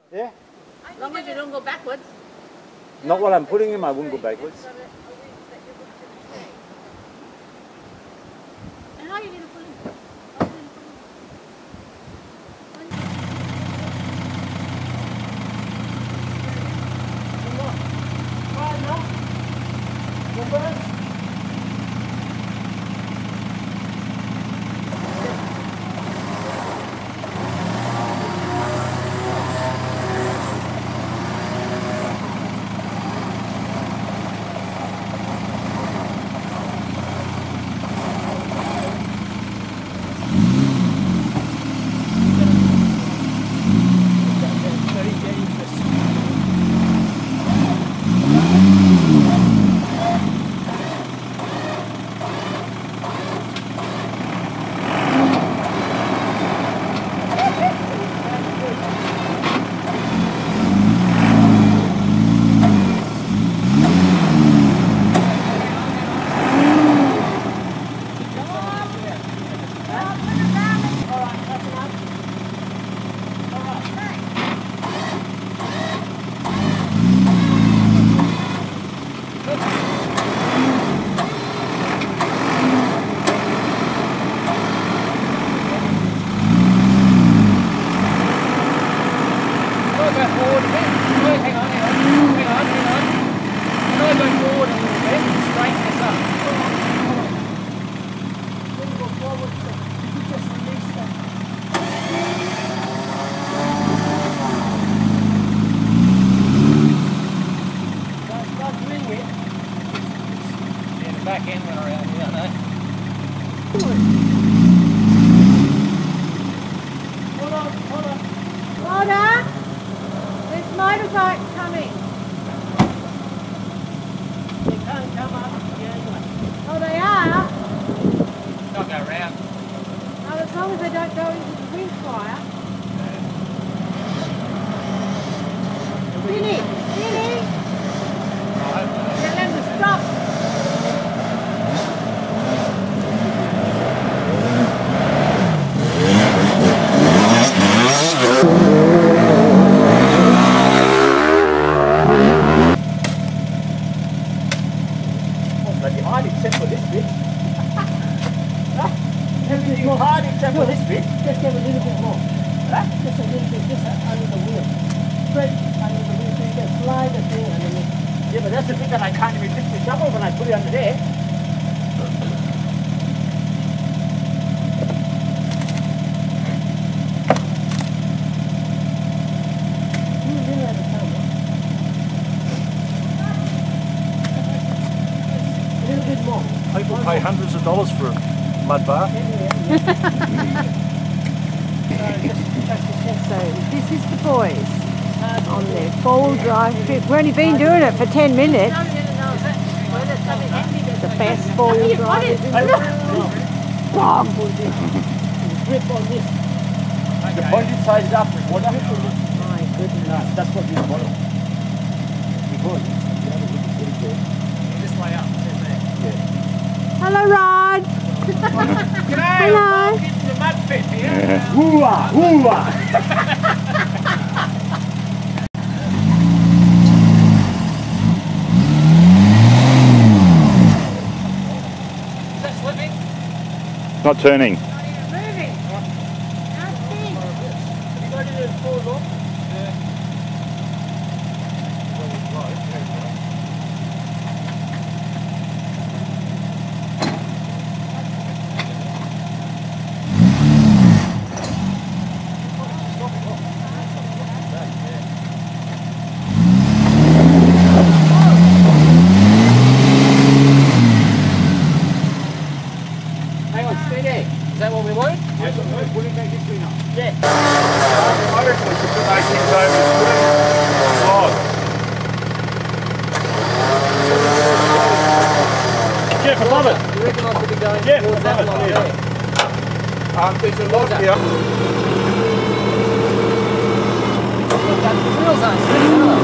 Yeah. As long as you don't go backwards. Not while I'm putting him, I won't go backwards. And how are you going to pull him? Back end went around here, I know. Hold on. Hold on. There's motorbikes coming. They can't come up the anyway. Oh, they are? They'll go round. Oh, as long as they don't go into the wind fire. Vinny! Tell them to stop. Bloody hard except for this bit. Everything hard except for this bit. Just give a little bit more. Just a little bit, just under the wheel. Straight under the wheel so you can slide the thing underneath. Yeah, but that's the bit that I can't even lift the shovel when I put it under there. People pay hundreds of dollars for a mud bath. So this is the boys on their 4-wheel drive trip. We've only been doing it for 10 minutes. The best 4-wheel drive in the world. Bogged. Grip on this. The bonded side is up with water. My goodness. That's what we follow. Because This way up, it's there. Hello, Rod. G'day, Hello. welcome to the mud pit here. hoo-ah, hoo-ah. Is that slipping? Not turning. Not even moving. Nothing. Have you got it in full look? Yeah. Hang on, stay there. Is that what we want? Yes, I'm pulling back this way now. Yeah. I reckon we should put those things over the Jeff, above it. You reckon I should be going Jeff, towards that above one it. there? There's a lot here. The wheels aren't spinning, are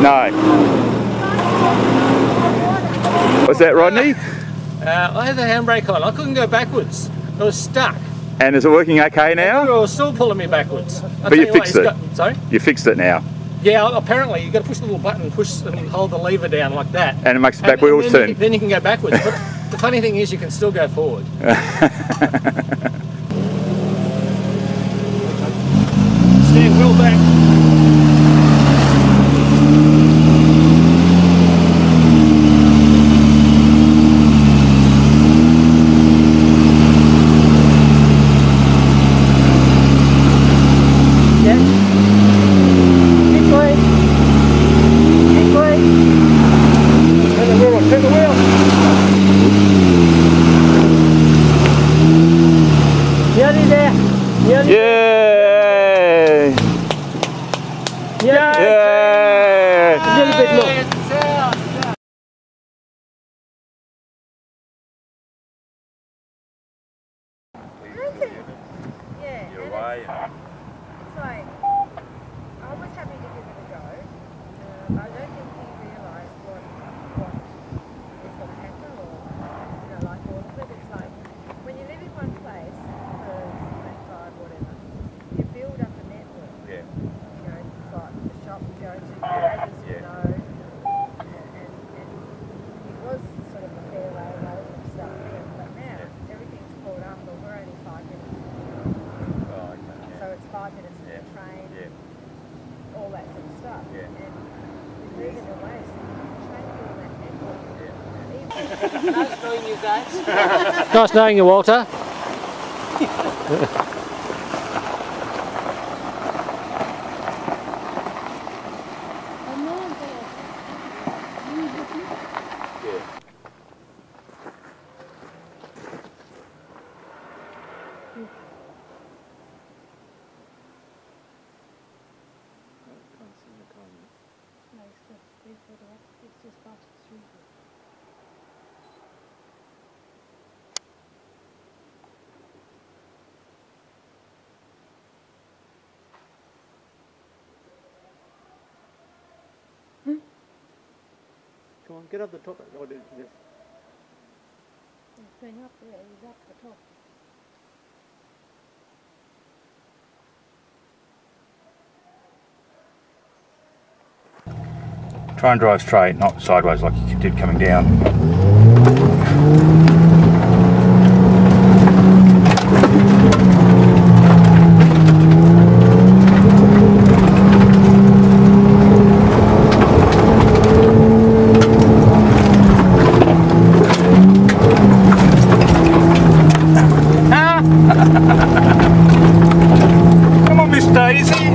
No. Was that Rodney? they? I had the handbrake on. I couldn't go backwards. I was stuck. And is it working okay now? It was still pulling me backwards. But you fixed it. Sorry? You fixed it now. Yeah, apparently you've got to push the little button and push and hold the lever down like that. And it makes the back wheels turn. Then you can go backwards. But the funny thing is you can still go forward. Stand well back. Nice knowing you guys. Nice knowing you, Walter. Come on, get up the top. Oh, this. Thing up there, he's up the top. Try and drive straight, not sideways like you did coming down. Come on, Miss Daisy.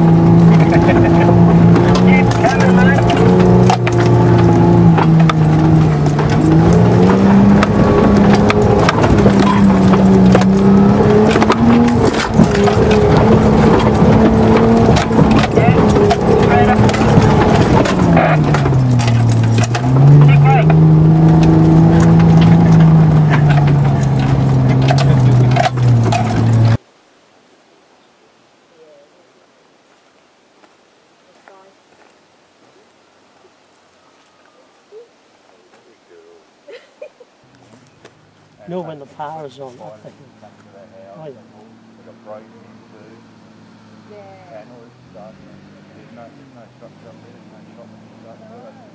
No, when the power's on, I think. Oh, yeah. Yeah. There's no structure up there, there's no shop.